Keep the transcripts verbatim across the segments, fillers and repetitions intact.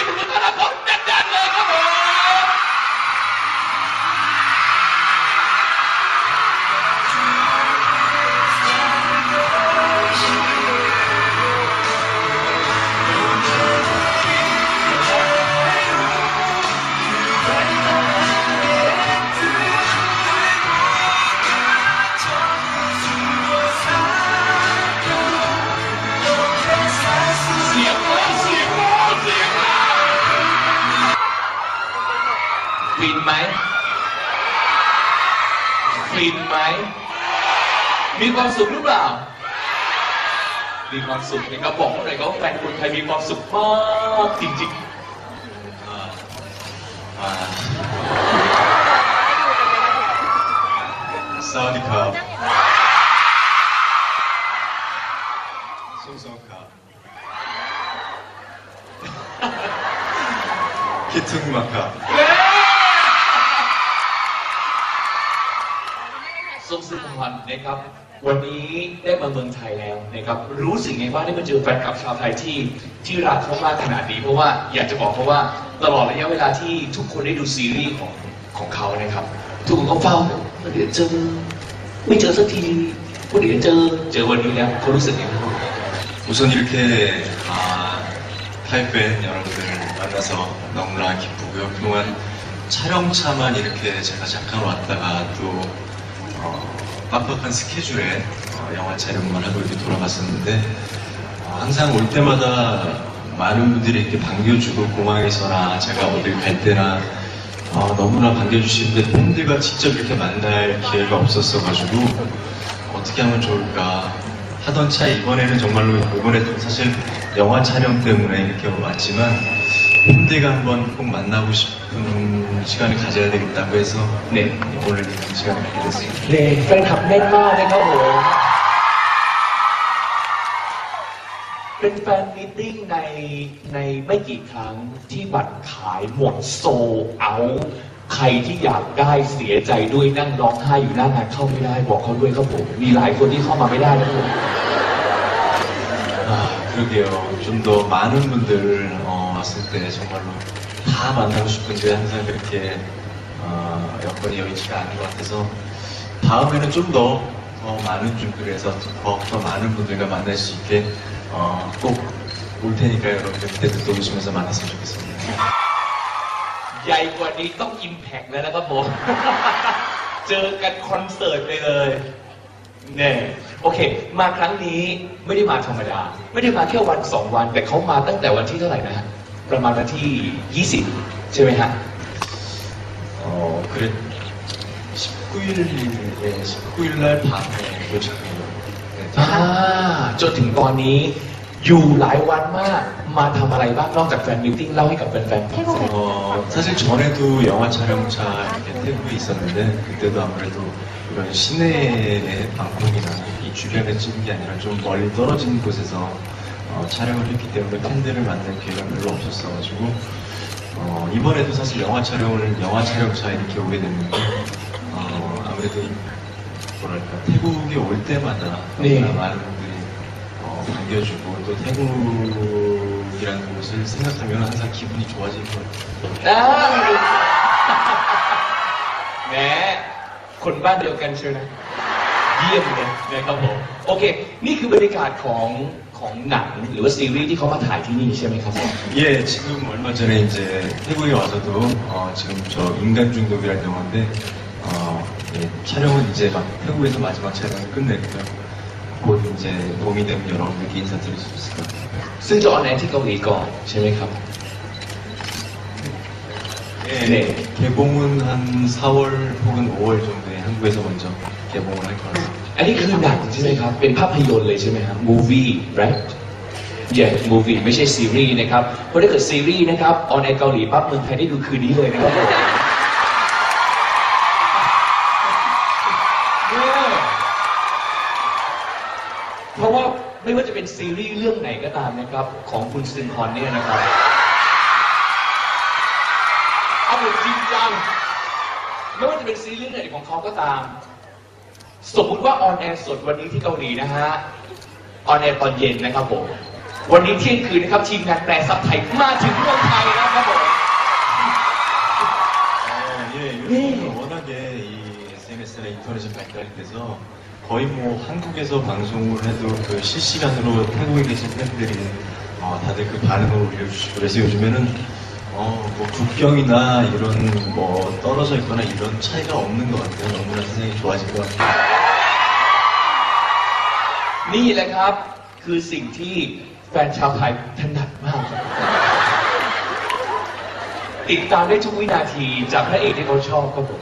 ปรบมือต้อนรับคนดังๆเลยครับผมฟินไหมฟินไหมมีความสุขหรือเปล่ามีความสุขนะครับบอกเมื่อไหร่ก็แฟนคนไทยมีความสุขมากจริงๆสวัสดีครับ송송ครับคิดถึงมากครับส้มซึ่งพรนะครับวันนี้ได้มาเมืองไทยแล้วนะครับรู้สึกไงบ้างได้มาเจอแฟนคลับชาวไทยที่ที่รักเขามากขนาดนี้เพราะว่าอยากจะบอกเขาว่าตลอดระยะเวลาที่ทุกคนได้ดูซีรีส์ของของเขานะครับทุกคนก็เฝ้าเดี๋ยวเจอไม่เจอสักทีวันเดี๋ยวเจอเจอวันนี้แล้วเขารู้สึกยังไงบ้าง 네. เแฟนคลับแน่นมากนะครับผมเป็นแฟนมีตติ้งในในไม่กี่ครั้งที่บัตรขายหมดโซเอาใครที่อยากได้เสียใจด้วยนั่งร้องไห้อยู่หน้างานเข้าไม่ได้บอกเขาด้วยครับผมมีหลายคนที่เข้ามาไม่ได้นะครับผม 그러게요. 좀 더 많은 분들 어, 왔을 때 정말로 다 만나고 싶은데 항상 그렇게 어, 여건이 여의치가 않은 것 같아서 다음에는 좀 더 더 많은 준비를 해서 더, 더 많은 분들과 만날 수 있게 어, 꼭 올 테니까 여러분들 그때도 또 오시면서 만났으면 좋겠습니다. ใหญ่กว่านี้ต้องอิมแพคแล้วนะครับผมเจอกันคอนเสิร์ตไปเลยเนี่ยโอเคมาครั้งนี้ไม่ได้มาธรรมดาไม่ได้มาแค่วันสองวันแต่เขามาตั้งแต่วันที่เท่าไหร่นะฮะประมาณวันที่ยี่สิบใช่ไหมฮะ 어 그래 십구일에 십구일날 밤에 도착해요. อ่าจนถึงตอนนี้อยู่หลายวันมากมาทำอะไรบ้างนอกจากแฟนมิทติ้งเล่าให้กับแฟนๆฟัง 어, 사실 전에도 영화 촬영차 이렇게 태국에 있었는데 그때도 아무래도 이런 시내의 방콕이나 이 주변에 찍은 게 아니라 좀 멀리 떨어진 곳에서 어, 촬영을 했기 때문에 팬들을 만날 기회가 별로 없었어가지고 어, 이번에도 사실 영화 촬영을 영화 촬영차에 이렇게 오게 됐는데 어, 아무래도 뭐랄까 태국에 올 때마다 네. 많은 분들이 어, 반겨주고 또 태국이라는 곳을 생각하면 항상 기분이 좋아질 것 같아요. แหมคนบ้านเดียวกันเชียวนะเยี่ยมเลยนะครับผมโอเคนี่คือบรรยากาศของของหนังหรือว่าซีรีส์ที่เขามาถ่ายที่นี่ใช่ไหมครับผม 예, 지금 얼마 전에 이제 태국에 와서도 어, 지금 저 인간 중독이라는 영화인데 어, 예, 촬영은 이제 막 태국에서 마지막 촬영을 끝냈고요. 곧 이제 봄이 되면 여러분들께 인사드릴 수 있을 것 같아요. ซึ่งจะออนแอร์ที่เกาหลีก่อนใช่ไหมครับ 예, 네. 개봉은 한 사월 혹은 오월 정도에 한국에서 먼저 개봉을 할 것 같습니다. อันนี้คือหนังใช่ไหมครับเป็นภาพยนตร์เลยใช่ไหมครับ movie right yeah movie ไม่ใช่ซีรีส์นะครับเพราะถ้าเกิดซีรีส์นะครับออนแอร์เกาหลีปั๊บเมืองไทยได้ดูคืนนี้เลยนะครับเพราะว่าไม่ว่าจะเป็นซีรีส์เรื่องไหนก็ตามนะครับของคุณซึงฮอนเนี่ยนะครับเอาแบบจริงจังไม่ว่าจะเป็นซีรีส์ไหนของเขาก็ตามสมมุติว่าออนแอร์สดวันนี้ที่เกาหลีนะฮะออนแอร์ตอนเย็นนะครับผมวันนี้เที่ยงคืนนะครับทีมงานแปลซับไทยมาถึงเมืองไทยแล้วครับผม 예, 요즘 워낙에 이 에스엔에스나 인터넷이 발달이 돼서 거의 뭐 한국에서 방송을 해도 그 실시간으로 태국에 계신 팬들이 어, 다들 그 반응을 올려주시고 그래서 요즘에는 어, 뭐 국경이나 이런 뭐 떨어져 있거나 이런 차이가 없는 것 같아요. 너무나 세상이 좋아진 것 같아요. นี่แหละครับคือสิ่งที่แฟนชาวไทยถนัดมากครับติดตามได้ทุกวินาทีจากพระเอกที่เขาชอบครับผม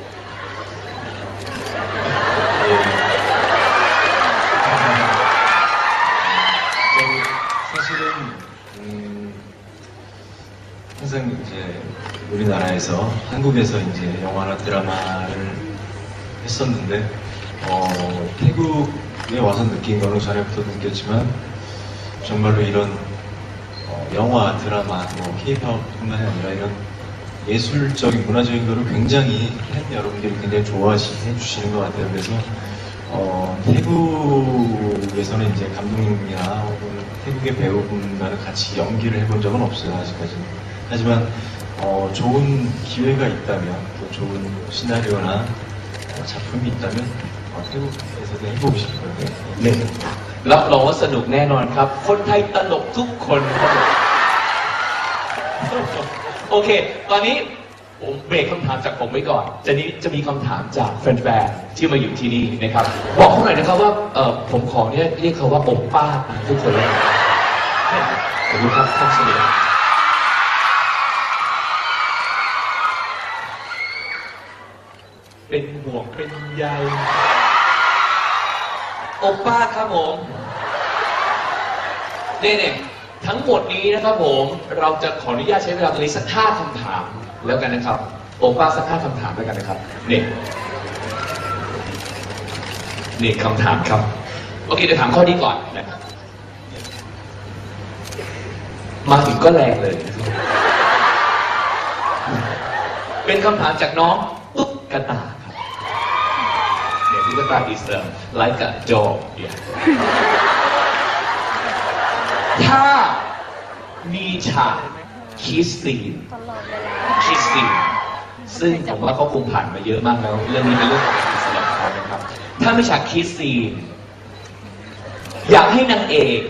사실은 음, 항상 이제 우리나라에서 한국에서 이제 영화나 드라마를 했었는데 어, 태국에 와서 느낀 거는 전에부터 느꼈지만 정말로 이런 어, 영화, 드라마, 뭐 K-팝뿐만 아니라 이런 예술적인 문화적인 거를 굉장히 팬 여러분들이 굉장히 좋아해 주시는 것 같아요. 그래서 어, 태국에서는 이제 감독님이나 혹은 태국의 배우분과는 같이 연기를 해본 적은 없어요, 아직까지는. 하지만 어, 좋은 기회가 있다면, 또 좋은 시나리오나 어, 작품이 있다면 어, 태국에서도 해보고 싶어요. 네. รับรองว่าสนุกแน่นอนครับ คนไทยตลกทุกคนครับโอเค ตอนนี้ผมเบรกคำถามจากผมไว้ก่อน จะนี้จะมีคำถามจากแฟนๆที่มาอยู่ที่นี่นะครับ บอกเขาหน่อยนะครับว่าเออผมขอเนี่ยเรียกเขาว่าโอป้าทุกคนเลยขอบคุณครับท่านสวัสดีเป็นห่วงเป็นใยโอป้าครับผมเนี่ยๆทั้งหมดนี้นะครับผมเราจะขออนุญาตใช้เวลาตรงนี้สักห้าคำถามแล้วกันนะครับโอป้าสักห้าคำถามแล้วกันนะครับเนี่ยเนี่ยคำถามครับโอเคเดี๋ยวถามข้อนี้ก่อนนะครับมาถึงก็แรงเลยเป็นคำถามจากน้องตุ๊กตาครับเนี่ยตุ๊กตา is uh, like a doll yeah. ถ้ามีฉากคิสซีนคิสซีนซึ่งผมว่าเขาคงผ่านมาเยอะมากแล้วเรื่องนี้เป็นเรื่องของสำหรับเขานะครับถ้ามีฉากคิสซีนอยากให้นางเอก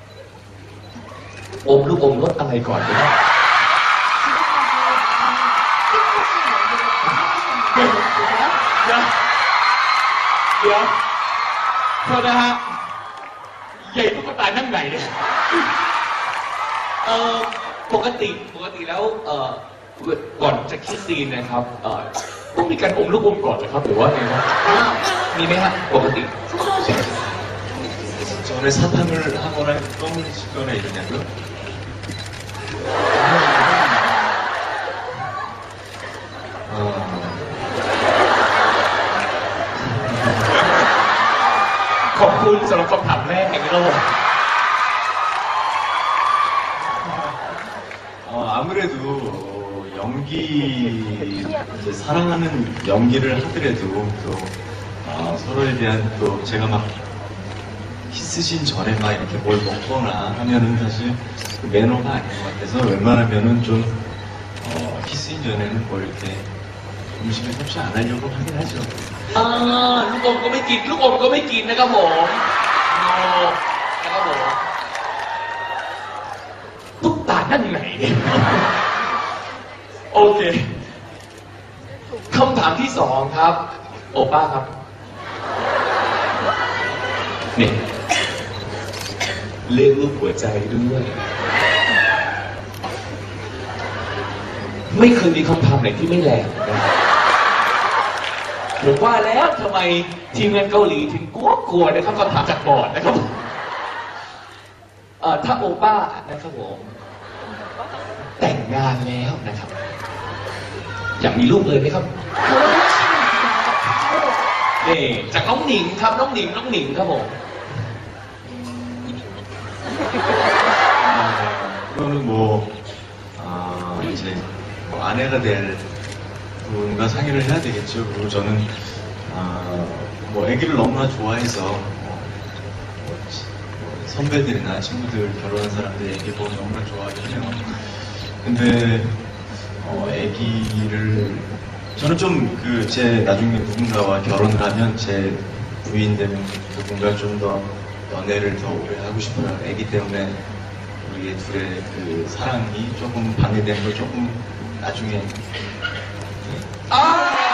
อมลูกอมรสอะไรก่อนดีครับเดี๋ยวเดี๋ยวเดี๋ยวโทษนะฮะใหญ่ตุ๊กตานั่งไหนเนี่ยเออปกติปกติแล้วเอ่อก่อนจะคิดซีนนะครับเอ่อต้องมีการอมลูกอมก่อนนะครับหรือว่าไงครับมีไหมฮะปกติ 전에 사탕을 하거나 껌을 씹거나 이러냐고요? 어... ขอบคุณสำหรับคำถามแรกในโลก 어, 아무래도 연기, 이제 사랑하는 연기를 하더라도 또 어, 서로에 대한 또 제가 막 키스신 전에 막 이렇게 뭘 먹거나 하면은 사실 그 매너가 아닌 것 같아서 웬만하면은 좀 어, 키스인 전에는 뭘 이렇게 음식을 섭취 안 하려고 하긴 하죠. อ่าลูกอมก็ไม่กินลูกอมก็ไม่กินนะครับผมโอ้นะครับผมตุ๊กตานั่งไหนเนี่ยโอเคคำถามที่สองครับโอป้าครับนี่เรียกรูปหัวใจด้วยไม่เคยมีคำถามไหนที่ไม่แรงนะผมว่าแล้วทำไมทีมงานเกาหลีถึงกลัวกลัวนะครับคำถามจากบอร์ดนะครับเอ่อถ้าโอป้านะครับผมแต่งงานแล้วนะครับอยากมีลูกเลยไหมครับนี่จากน้องหนิงครับน้องหนิงน้องหนิงครับผม 그거는 뭐 아, 이제 뭐 아내가 될 분과 상의를 해야 되겠죠. 그리고 저는 아, 뭐 아기를 너무나 좋아해서 뭐, 뭐 선배들이나 친구들 결혼한 사람들 얘기 보면 너무나 좋아하긴 해요. 근데 어, 아기를 저는 좀 그 제 나중에 누군가와 결혼을 하면 제 부인 되면 누군가 좀 더 연애를 더 오래 하고 싶어요. 아기 때문에 우리 둘의 그 사랑이 조금 방해되는 거 조금 나중에. 아!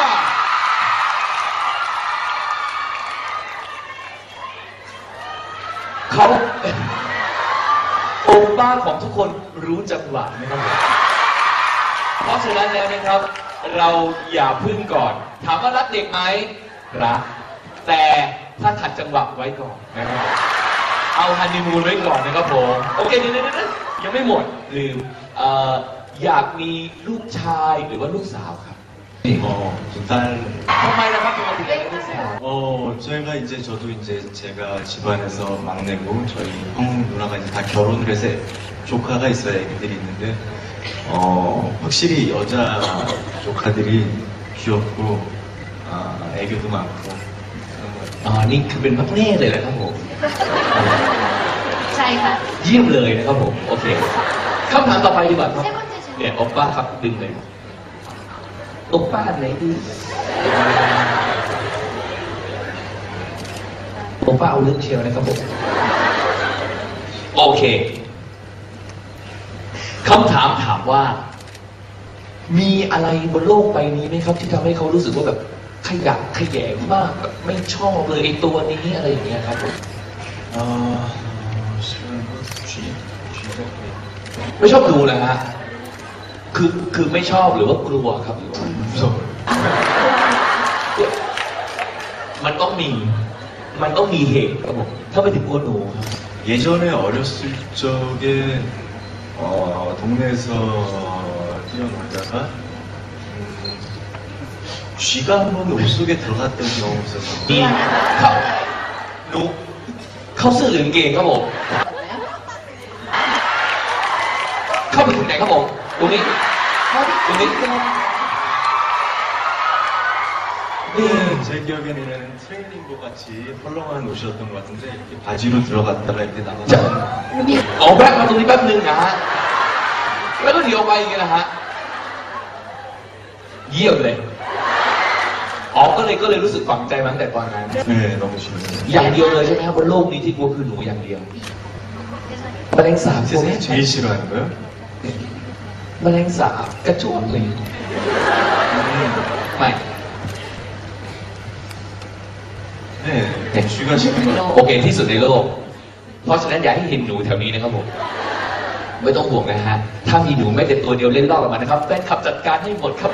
เขาโอป้าของทุกคนรู้จังหวะนะครับผมเพราะฉะนั้นแล้วนะครับ เราอย่าพึ่งก่อน ถามว่ารักเด็กไหมรักแต่ถ้าขัดจังหวะไว้ก่อนนะครับเอาฮันนีมูนไว้ก่อนนะครับผมโอเคเดี๋ยวๆยังไม่หมดลืมเอ่ออยากมีลูกชายหรือว่าลูกสาวครับ 어, 좀 딸. ทำไมนะครับทำไมถึงอยากได้ลูกสาว 어, 저희가 이제 저도 이제 제가 집안에서 막내고 저희 형 누나가 이제 다 결혼을 해서 조카가 있어요. 애기들이 있는데 어, 확실히 여자 조카들이 귀엽고 아, 애교도 많고 그런 것 อ๋อ 같아요. นี่คือเป็นมักเน่เลยนะครับผมใช่ค่ะเยี่ยมเลยนะครับผม โอเคคำถามต่อไปดีกว่าครับใช่คนจะชนะเนี่ยโอป้าครับดึงเลยโอป้าไหนดีโอป้าเอาเรื่องเชียวนะครับผม โอเคคำถามถามว่า มีอะไรบนโลกใบนี้ไหมครับ ที่ทำให้เขารู้สึกว่าแบบขยะขยงมากแบบไม่ชอบเลยไอ้ตัวนี้อะไรอย่างเงี้ยครับผม 아, 어, 싫어하는 거 쥐, 쥐가 ไม่ชอบดูนะฮะ คือ คือไม่ชอบหรือว่ากลัวครับหรือว่า 무서워요. มันต้องมี มันต้องมีเหตุครับผม ถ้าไม่ถึงกลัวหนูครับ 예전에 어렸을 적에 어, 동네에서 뛰어놀다가 음, 쥐가 한번 옷 속에 들어갔던 경험이 있어서 มีเขาหนูเข้าเสื้อหรือกางเกงครับผม เข้าไปถึงไหนครับผม ตรงนี้ ตรงนี้ 네, 제 기억에는 트레이닝복 같이 헐렁한 옷이었던 것 같은데 이렇게 바지로 들어갔다가 이렇게 จะ 나가서 เอาแวะมาตรงนี้แป๊บนึงนะฮะ แล้วก็เดี๋ยวไปอย่างเงี้ยนะฮะ เยี่ยมเลย อ๋อ ก็เลย ก็เลยรู้สึกฝังใจมาตั้งแต่ตอนนั้น 네, 너무 싫었어요. อย่างเดียวเลยใช่ไหมครับบนโลกนี้ที่กลัวคือหนูอย่างเดียวแมลงสาบกลัวไหม 세상에 제일 싫어하는 거요? แมลงสาบกระจุกเลยไม่ 네, 쥐가 싫은 거. โอเคที่สุดในโลก เพราะฉะนั้นอย่าให้เห็นหนูแถวนี้นะครับผม ไม่ต้องห่วงนะฮะ ถ้ามีหนูแม้แต่ตัวเดียวเล่นรอบออกมานะครับแฟนคลับจัดการให้หมดครับ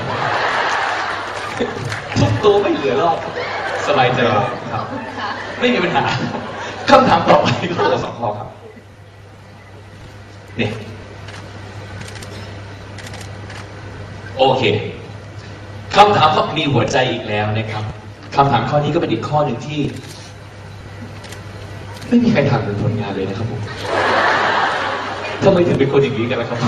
ทุกตัวไม่เหลือรอบสบายใจครับค่ะไม่มีปัญหาคำถามต่อไปก็ตัวสองข้อครับเนี่ยโอเคคำถามครับมีหัวใจอีกแล้วนะครับคำถามข้อนี้ก็เป็นอีกข้อหนึ่งที่ ไม่มีใครถามถึงผลงานเลยนะครับผมทำไมถึงเป็นคนอย่างนี้กันล่ะครับ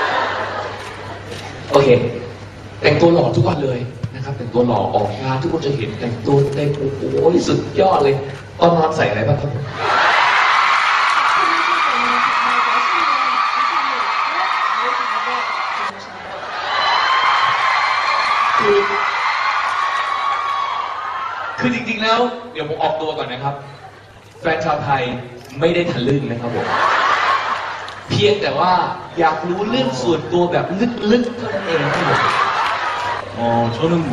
โอเค แต่งตัวหล่อทุกวันเลยนะครับ แต่งตัวหล่อออกงานทุกคนจะเห็นแต่งตัวเต็มโอ้โหสุดยอดเลยตอนนอนใส่อะไรบ้างครับคือคือจริงๆแล้ว เดี๋ยวผมออกตัวก่อนนะครับ แฟนชาวไทยไม่ได้ทะลึ่งนะครับผมเพียงแต่ว่าอยากรู้เรื่องส่วนตัวแบบลึกๆเท่านั้นเองครับผม 어, 저는 뭐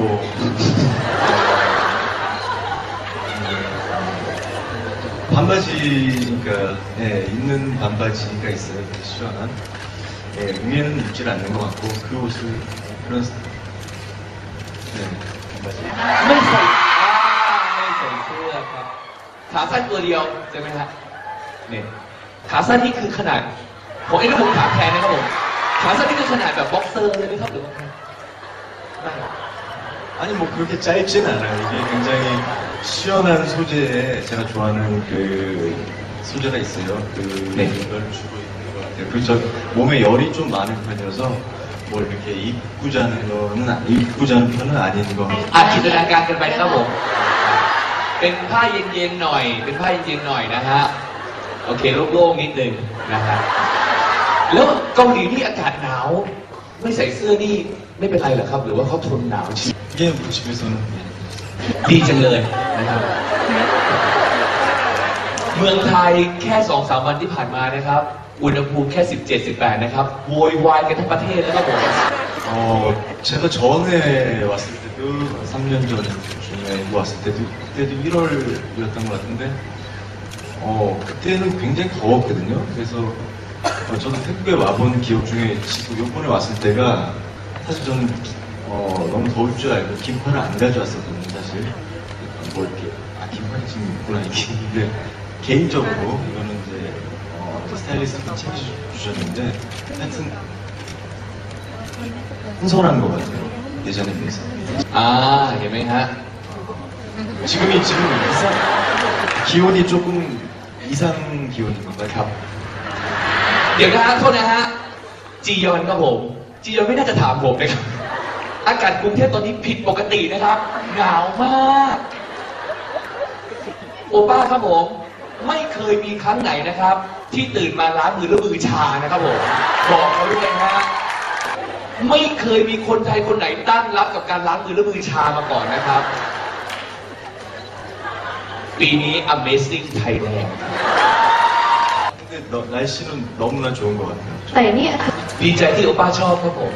반바지가 예, 있는 반바지가 있어요. 되게 시원한. 예, 위에는 입질 않는 것 같고 그 옷을 그런 스- 네, 반바지. ไม่ใส่อ่าไม่ใส่เสื้อครับขาสั้นตัวเดียวใช่ไหมฮะเนี่ยขาสั้นนี่คือขนาดผมเอ็นผมขาแพนนะครับผมขาสั้นนี่คือขนาดแบบบ็อกเซอร์เลยไหมครับหรือว่าไงไม่ 아니 뭐 그렇게 짧진 않아요. 이게 굉장히 시원한 소재에 제가 좋아하는 그 소재가 있어요. 그걸 네. 주고 있는 것 같아요. 그리고 저 몸에 열이 좀 많은 편이어서 뭐 이렇게 입고 자는 거는 아- 입고 자는 편은 아닌 거. อาจจินตนาการกันไปนะครับผมเป็นผ้าเย็นๆหน่อย เป็นผ้าเย็นๆหน่อยนะฮะโอเคโล่งๆนิดนึงนะฮะแล้วเกาหลีนี่อากาศหนาวไม่ใส่เสื้อนี่ไม่เป็นไรเหรอครับหรือว่าเขาทนหนาวชิ 이게 뭐 집에서는 ดีจังเลยนะครับเมืองไทยแค่สองสามวันที่ผ่านมานะครับอุณหภูมิแค่สิบเจ็ด สิบแปดนะครับโวยวายกันทั้งประเทศนะครับผม 어 제가 전에 왔을 때도 삼 년 전에 왔을 때도 그때도 일월이었던 것 같은데 어 그때는 굉장히 더웠거든요. 그래서 어, 저도 태국에 와본 기억 중에 지금 요번에 왔을 때가 사실 저는 어, 너무 더울 줄 알고 긴팔을 안 가져왔었거든요. 사실 뭐 이렇게 아 긴팔이 지금 입구나 이게 근데 개인적으로 이거는 이제 어, 스타일리스트가 챙겨주셨는데 하여튼 신선한 것 같아요. 예전에 비해서. อ่าเห็นไหมฮะ 지금이 지금 이상 기온이 조금 이상 기온인 건가요? ครับเดี๋ยวนะฮะโทษนะฮะจียอนครับผมจียอนไม่น่าจะถามผมนะครับอากาศกรุงเทพตอนนี้ผิดปกตินะครับหนาวมากโอป้าครับผมไม่เคยมีครั้งไหนนะครับ ที่ตื่นมาล้างมือแล้วมือชานะครับผมบอกเขาด้วยนะฮะไม่เคยมีคนไทยคนไหนตั้งรับกับการล้างมือแล้วมือชามาก่อนนะครับปีนี้ Amazing Thailand 근데 너, 날씨는 너무나 좋은 것 같아요. แต่นี่คือดีใจที่โอป้าชอบครับผม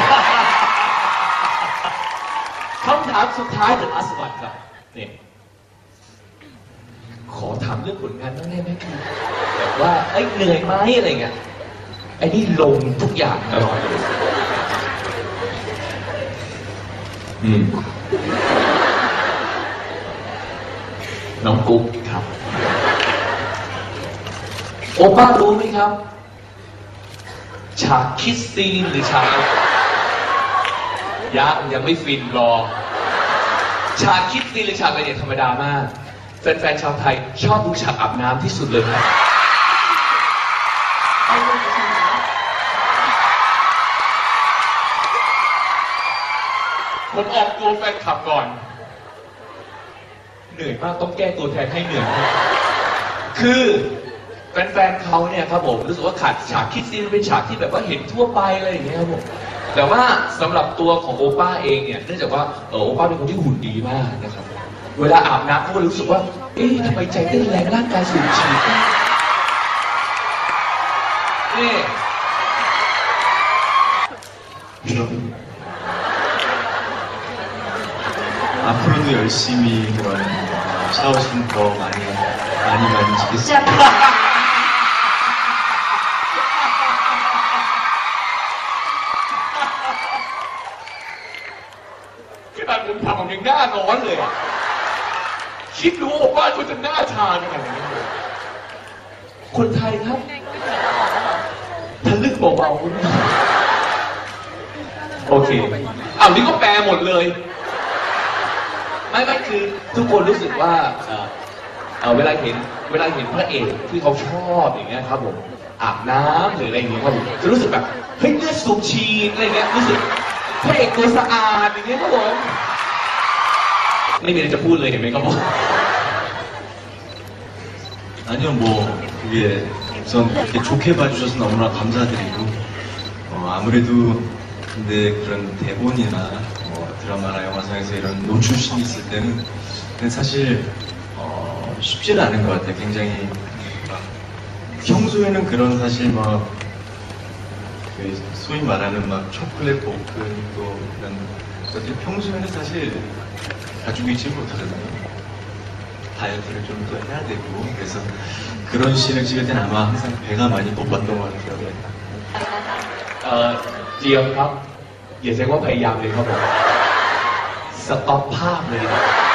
คำถามสุดท้ายจากอาสวัตครับเนี่ยขอถามเรื่องผลงานบ้างได้ไหมครับแบบว่าไอ้ยเหนื่อยไหมอะไรเงี้ยไอ้นี่ลงทุกอย่างตลอดเลย 음. น้องกุ๊กครับ โอป้ารู้ไหมครับ ฉากคิสซีนหรือฉากยังยังไม่ฟินรอ ฉากคิสซีนหรือฉากอะไรเนี่ยธรรมดามาก แฟนๆชาวไทยชอบดูฉากอาบน้ำที่สุดเลยครับผมออกตัวแฟนคลับก่อน เหนื่อยมากต้องแก้ตัวแทนให้เหนื่อยมากคือแฟนๆเขาเนี่ยครับผมรู้สึกว่าขาดฉากคิดซีนเป็นฉากที่แบบว่าเห็นทั่วไปอะไรอย่างเงี้ยครับผมแต่ว่าสำหรับตัวของโอป้าเองเนี่ยเนื่องจากว่าเออโอป้าเป็นคนที่หุ่นดีมากนะครับเวลาอาบน้ำเขาก็รู้สึกว่าเอ๊ะทำไมใจเต้นแรงร่างกายสูบฉีดนี่ 앞으로도 열심히 그런 샤오신 더 많이 많이 많이 จะ 지겠습니다. ขนาดผมทำผมยังหน้าร้อนเลยอะคิดดูว่าเขาจะหน้าชาขนาดนี้เลยคนไทยครับทะลึ่งเบาๆคุณโอเคอ้าวนี่ก็แปลหมดเลย ไม่ไม่คือทุกคนรู้สึกว่าเอ่อเอ่อเวลาเห็นเวลาเห็นพระเอกที่เขาชอบอย่างเงี้ยครับผมอาบน้ำหรืออะไรอย่างเงี้ยครับผมจะรู้สึกแบบเฮ้ยเลือดสูบฉีดอะไรเงี้ยรู้สึกพระเอกตัวสะอาดอย่างเงี้ยครับผมไม่มีอะไรจะพูดเลยเห็นไหมครับผม 아니요 뭐 그게 우선 이렇게 좋게 봐주셔서 너무나 감사드리고 어, 아무래도 근데 그런 대본이나 뭐 드라마나 영화상에서 이런 노출신이 있을 때는 근데 사실 어, 쉽지는 않은 것 같아요. 굉장히 막 평소에는 그런 사실 막 그 소위 말하는 막 초콜릿 볶음 또 이런 것들 평소에는 사실 가지고 있지 못하거든요. 다이어트를 좀 더 해야 되고 그래서 그런 씬을 찍을 때는 아마 항상 배가 많이 고팠던 것 같아요. เอ่อเจียมครับอย่าใช้ว่าพยายามเลยครับผมสต็อปภาพเลยนะ